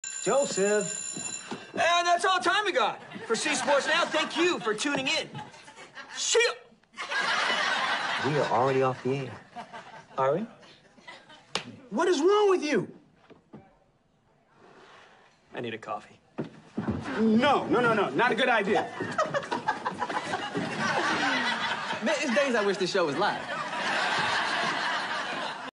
Joseph. And that's all the time we got. For C Sports Now, thank you for tuning in. See ya! We are already off the air. Are we? What is wrong with you? I need a coffee. No. Not a good idea. Man, it's days I wish this show was live.